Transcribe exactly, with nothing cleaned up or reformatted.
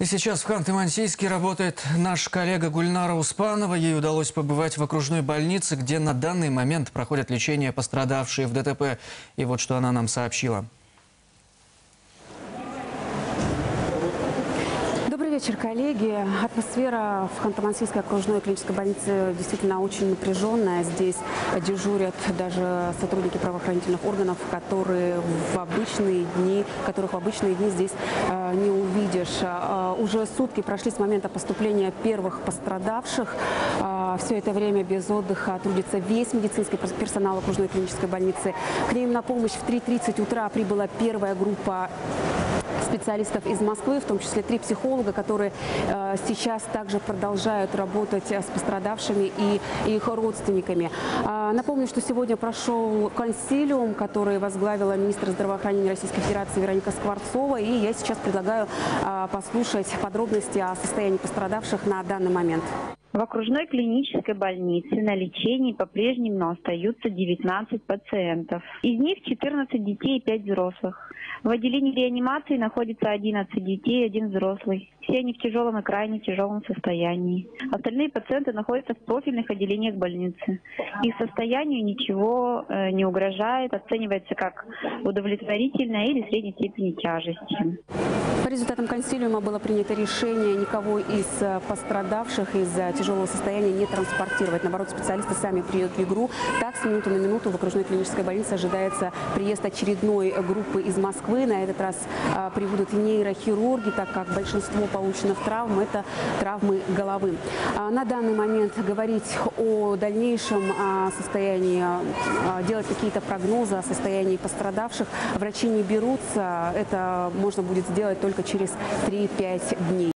И сейчас в Ханты-Мансийске работает наш коллега Гульнара Успанова. Ей удалось побывать в окружной больнице, где на данный момент проходят лечение пострадавшие в ДТП. И вот что она нам сообщила. Добрый вечер, коллеги. Атмосфера в Ханты-Мансийской окружной клинической больнице действительно очень напряженная. Здесь дежурят даже сотрудники правоохранительных органов, которые в обычные дни, которых в обычные дни здесь э, не увидишь. Э, уже сутки прошли с момента поступления первых пострадавших. Э, все это время без отдыха трудится весь медицинский персонал окружной клинической больницы. К ним на помощь в три тридцать утра прибыла первая группа специалистов из Москвы, в том числе три психолога, которые э, сейчас также продолжают работать с пострадавшими и их родственниками. Э, напомню, что сегодня прошел консилиум, который возглавила министр здравоохранения Российской Федерации Вероника Скворцова, и я сейчас предлагаю э, послушать подробности о состоянии пострадавших на данный момент. В окружной клинической больнице на лечении по-прежнему остаются девятнадцать пациентов. Из них четырнадцать детей и пять взрослых. В отделении реанимации находится одиннадцать детей и один взрослый. Все они в тяжелом и крайне тяжелом состоянии. Остальные пациенты находятся в профильных отделениях больницы. Их состоянию ничего э, не угрожает, оценивается как удовлетворительное или средней степени тяжести. По результатам консилиума было принято решение никого из пострадавших из-за тяжелого состояния не транспортировать. Наоборот, специалисты сами приедут в игру. Так, с минуты на минуту в окружной клинической больнице ожидается приезд очередной группы из Москвы. На этот раз а, прибудут нейрохирурги, так как большинство полученных травм – это травмы головы. А, на данный момент говорить о дальнейшем а, состоянии, а, делать какие-то прогнозы о состоянии пострадавших врачи не берутся. Это можно будет сделать только через три-пять дней.